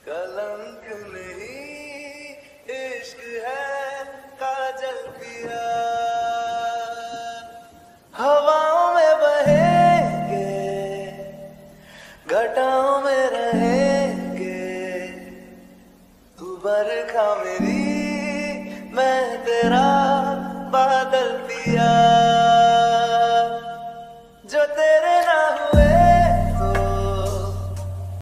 कलंक नहीं इश्क है काजल पिया। हवाओं में बहेंगे, घटाओं में रहेंगे, तू बरखा मेरी, मैं तेरा बादल पिया। जो तेरे